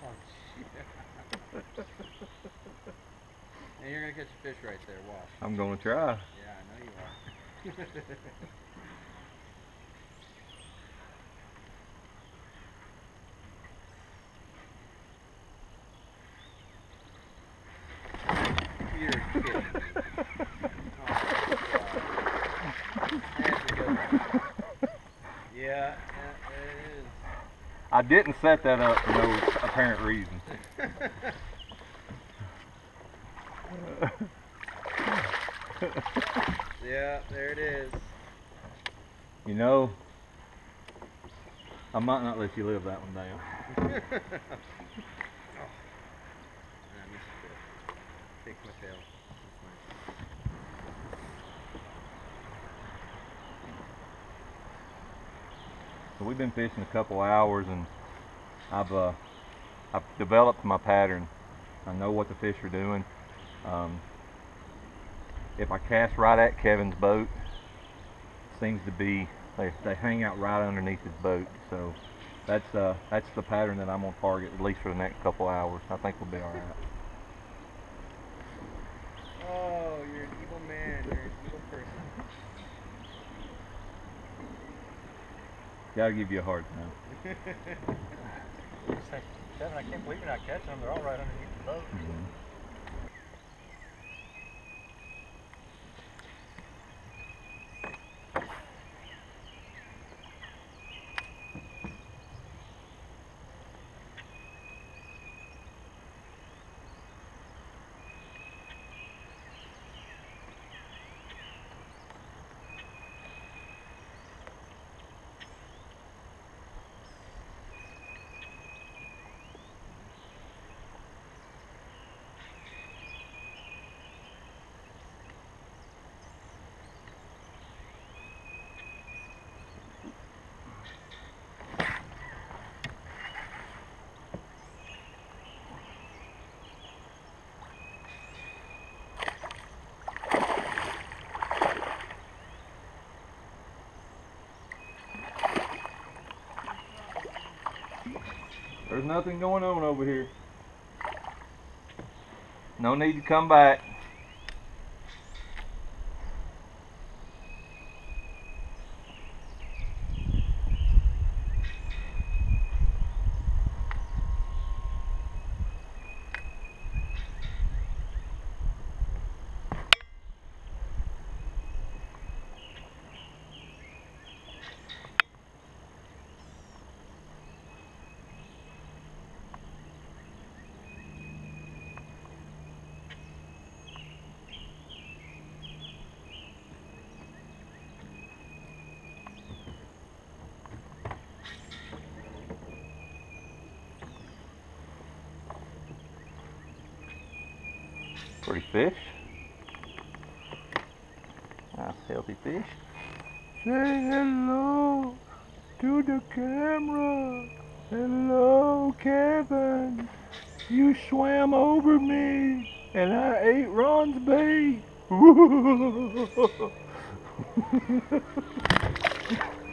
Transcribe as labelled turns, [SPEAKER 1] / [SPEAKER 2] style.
[SPEAKER 1] shit. And you're gonna catch a fish right there, watch.
[SPEAKER 2] I'm gonna try.
[SPEAKER 1] Yeah, I know you are. You're kidding me. Oh, that's a good one. Yeah, there it is.
[SPEAKER 2] I didn't set that up for no apparent reason.
[SPEAKER 1] Yeah, there it is.
[SPEAKER 2] You know, I might not let you live that one down.
[SPEAKER 1] Oh. I missed it. Take my tail. That's nice.
[SPEAKER 2] So we've been fishing a couple hours, and I've developed my pattern. I know what the fish are doing. If I cast right at Kevin's boat, it seems to be they hang out right underneath his boat. So that's the pattern that I'm gonna target at least for the next couple hours. I think we'll be all right.
[SPEAKER 1] Oh, you're an evil man. You're an evil person.
[SPEAKER 2] Gotta give you a hard time.
[SPEAKER 3] Kevin, I can't believe you're not catching them. They're all right underneath the boat.
[SPEAKER 2] Mm-hmm. There's nothing going on over here. No need to come back. Pretty fish. Nice healthy fish. Say hello to the camera. Hello, Kevin. You swam over me and I ate Ron's bait.